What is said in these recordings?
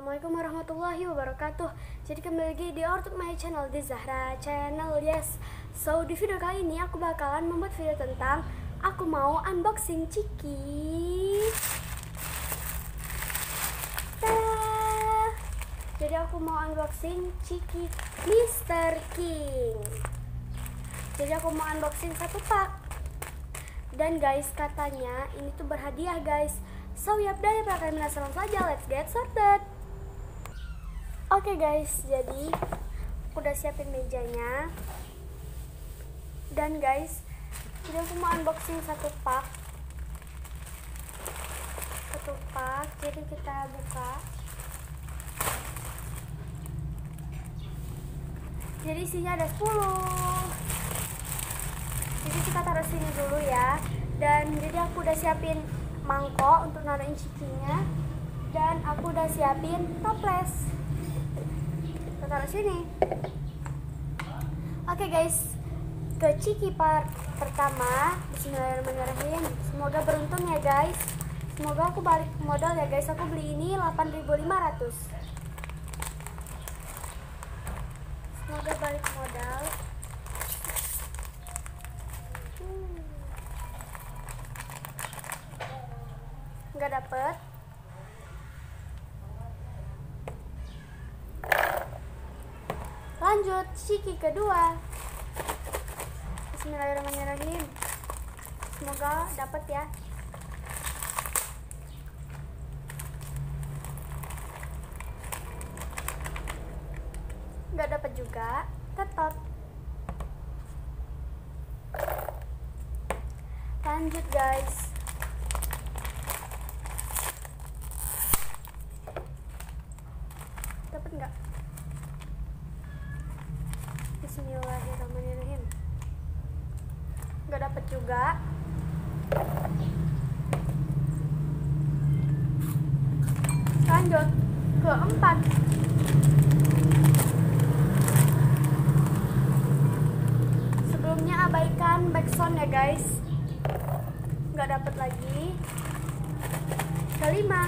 Assalamualaikum warahmatullahi wabarakatuh. Jadi kembali lagi di Our My Channel, di Zahra Channel. Yes. So di video kali ini aku bakalan membuat video tentang aku mau unboxing Chiki. Jadi aku mau unboxing Chiki Mr. King. Jadi aku mau unboxing satu pak. Dan guys, katanya ini tuh berhadiah guys. So yap, daripada kalian penasaran saja, let's get started. Oke guys, jadi aku udah siapin mejanya. Dan guys, jadi aku mau unboxing satu pak. Jadi kita buka. Jadi isinya ada 10. Jadi kita taruh sini dulu ya. Dan jadi aku udah siapin mangkok untuk naruhin cikinya, dan aku udah siapin toples. Kita taruh sini. Oke guys, ke Chiki part pertama. Bismillahirrahmanirrahim. Semoga beruntung ya guys. Semoga aku balik modal ya guys. Aku beli ini 8.500. Semoga balik modal. Nggak dapet. Lanjut Chiki kedua. Bismillahirrahmanirrahim. Semoga dapet ya. Nggak dapet juga. Tetap. Lanjut guys. Dapat nggak? Bismillahirrahmanirrahim. Nggak dapat juga. Lanjut keempat. Sebelumnya abaikan backsound ya guys. Nggak dapat lagi. Kelima.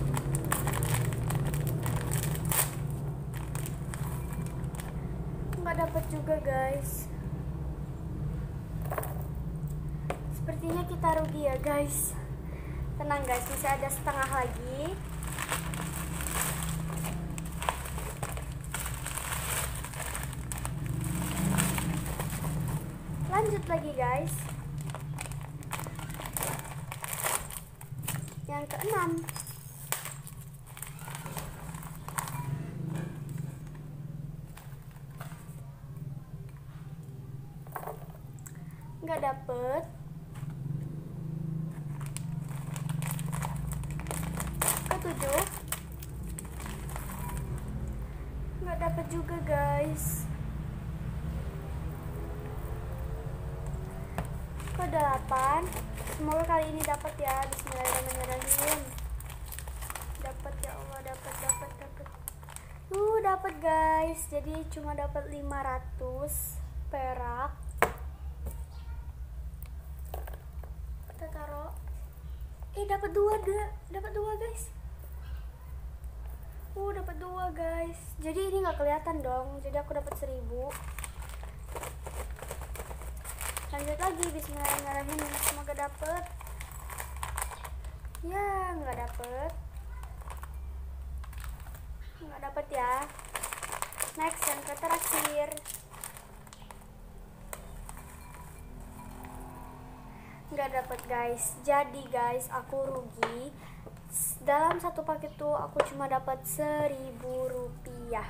Nggak dapat juga guys. Sepertinya kita rugi ya guys. Tenang guys, masih ada setengah lagi. Lanjut lagi guys. Yang keenam. Nggak dapet. Ketujuh. Nggak dapet juga guys. Ke-8. Semoga kali ini dapat ya. Bismillahirrahmanirrahim. Dapat ya Allah, dapat. Dapat guys. Jadi cuma dapat 500 perak. Kita taruh. Dapat dua guys. Dapat 2 guys. Jadi ini nggak kelihatan dong. Jadi aku dapat 1000. Lanjut lagi. Bismillahirrahmanirrahim. Semoga dapet. Ya, nggak dapet. Nggak dapet ya. Next, yang terakhir. Nggak dapet guys. Jadi guys, aku rugi. Dalam satu paket tuh aku cuma dapat 1.000 rupiah.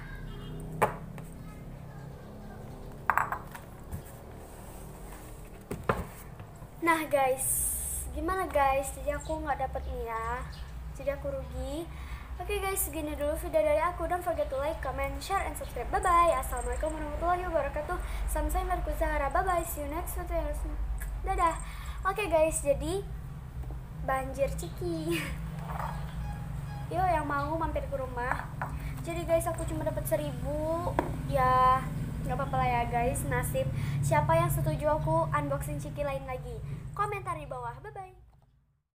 Nah guys, gimana guys? Jadi aku nggak dapet nih ya. Jadi aku rugi. Oke guys, segini dulu video dari aku. Don't forget to like, comment, share, and subscribe. Bye bye. Assalamualaikum warahmatullahi wabarakatuh. Sampai berku Zahra. Bye bye. See you next video. Dadah. Oke guys, jadi banjir Chiki. Yo yang mau mampir ke rumah. Jadi guys, aku cuma dapat 1.000. Ya nggak apa-apa lah ya guys, nasib. Siapa yang setuju aku unboxing Chiki lain lagi? Komentar di bawah. Bye bye.